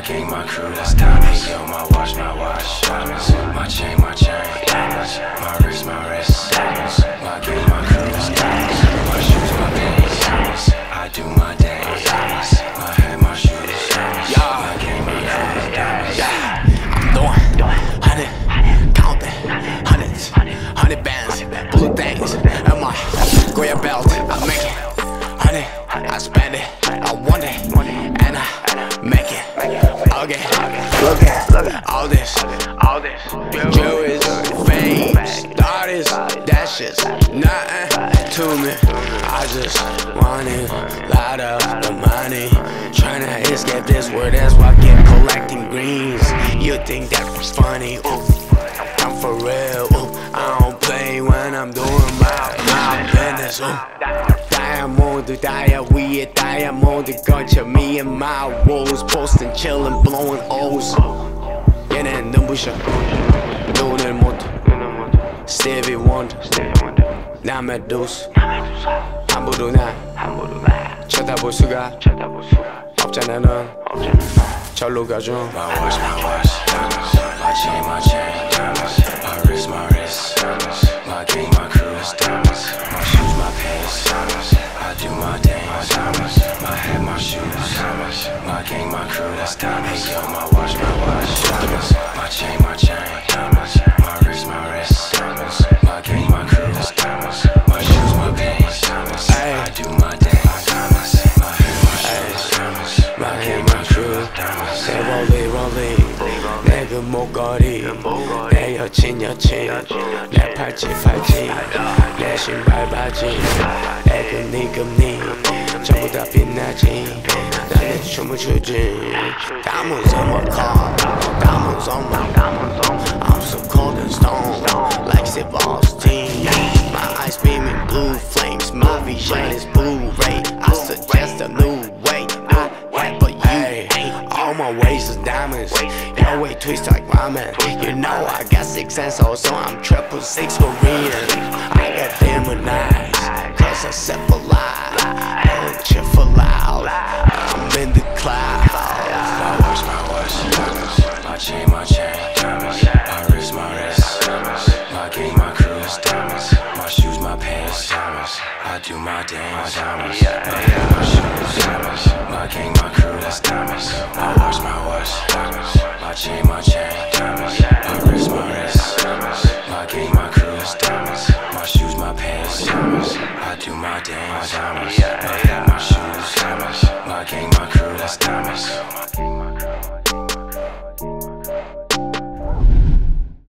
gang, my crew, that's diamonds. Yo, my watch, diamonds. My chain, diamonds. My wrist, diamonds. My gang, my crew, that's diamonds. My shoes, my pants, diamonds. I do my dance, diamonds. My hat, my shoes, diamonds. My gang, my crew, that's diamonds. I'm doing 100, counting hundreds, 100 bands, blue things, and my Goya belt. I make it, honey, I spend it, I want it, and I make it. Okay, look at all this, jewelry, fame, artists, that shit's nothing to me. I just want it, lot of the money, tryna escape this world, that's why I keep collecting greens. You think that's funny? Ooh, I'm for real. Ooh, I don't play when I'm doing my business. Diamond, 위에 diamond 걸쳐 me and my walls, posting, chillin', blowing O's. 얘는 눈부셔, 눈을 못 떠. Stevie Wonder, 나 메두사. 함부로 나 쳐다볼 수가 없잖아. 넌 절로 가줘. My watch, diamonds. My chain, diamonds. My wrist, diamonds. My gang, my crew, that's diamonds. My shoes, my pants, diamonds. I do my dance, diamonds. My hat, my shoes, diamonds. My gang, my crew, that's diamonds. Yo, my watch, diamonds. My chain, diamonds. My wrist, diamonds. My gang, my crew, that's diamonds. My shoes, my pants, diamonds. I do my dance, diamonds. My hat, my shoes, diamonds. My gang, my crew, diamonds. 내 rolling, 내 그 목걸이, 내 여친, 내 팔찌, 내 신발 바지, 내 금니, 전부 다 빛나지. 난 내 춤을 추지. Diamonds on my car, diamonds on my. I'm so cold and stone, like Steve Austin. My eyes beaming blue flames, my vision is Blu-ray. I suggest a new way. I have a you. All my ways is diamonds. Your way twist like ramen. You know I got 6 cents, so I'm 666 Korean. I got demon eyes, cause I set for life. And cheer for loud. I'm in the clouds. My watch, diamonds. My chain, diamonds. My wrist, diamonds. My gang, my crew, that's diamonds. My shoes, my pants, diamonds. I do my dance, diamonds. My hat, my shoes, diamonds. My gang, my crew, that's diamonds. My watch, diamonds. My chain, diamonds. My wrist, diamonds. My gang, my crew, that's diamonds. My shoes, my pants, diamonds. I do my dance, diamonds.